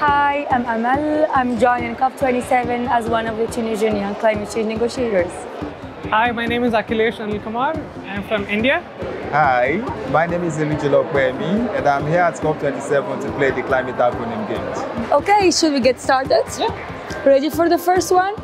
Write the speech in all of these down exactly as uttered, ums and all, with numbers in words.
Hi, I'm Amal. I'm joining COP twenty-seven as one of the Tunisian young climate change negotiators. Hi, my name is Akhilesh Anil Kumar. I'm from India. Hi, my name is Elijah Kwemi, and I'm here at COP twenty-seven to play the climate acronym games. Okay, should we get started? Yeah. Ready for the first one?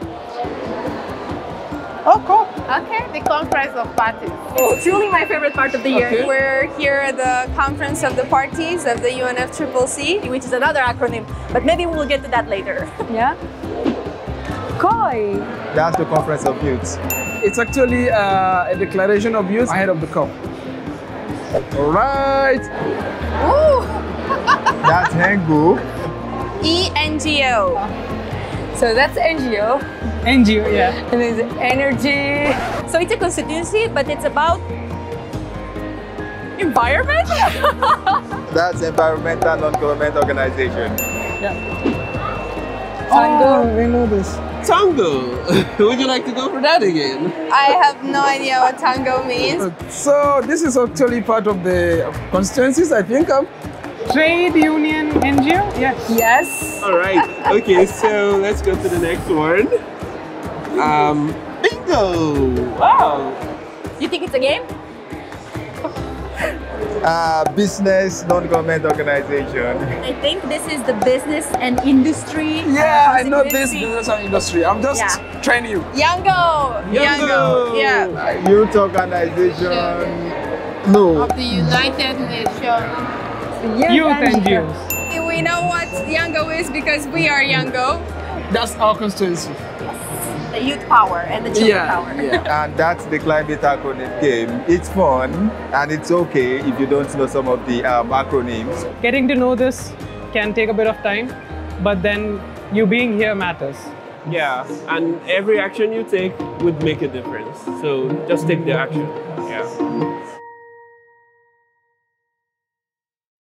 Oh, cool. Okay, the conference of parties. It's truly my favorite part of the year. Okay. We're here at the conference of the parties of the U N F C C C, Which is another acronym, but maybe we'll get to that later. Yeah. Koi. That's the Conference of Youth. It's actually uh, a declaration of youth ahead of the COP. All right. Ooh, That's Hengu. E N G O. So that's N G O. N G O, yeah. And there's energy. So it's a constituency, but it's about environment? That's Environmental Non-Government Organization. Tango. Oh, we know this. Tango! Would you like to go for that again? I have no idea what tango means. So this is actually part of the constituencies, I think. Um, Trade Union N G O? Yes. Yes. All right. Okay, so let's go to the next one. Um, bingo! Wow! You think it's a game? Uh, business Non-Government Organization. I think this is the business and industry. yeah, I know this possibility. business and industry. I'm just Yeah. training you. Yango. Yango. Yeah. Uh, Youth Organization. No. Of the United Nations. Youth N G Os. We know what Yango is because we are Yango. That's our constituency. The youth power and the children Yeah, power. yeah. And that's the climate acronym game. It's fun, and it's okay if you don't know some of the um, acronyms. Getting to know this can take a bit of time, but then you being here matters. Yeah, and every action you take would make a difference. So just take the action. Yeah.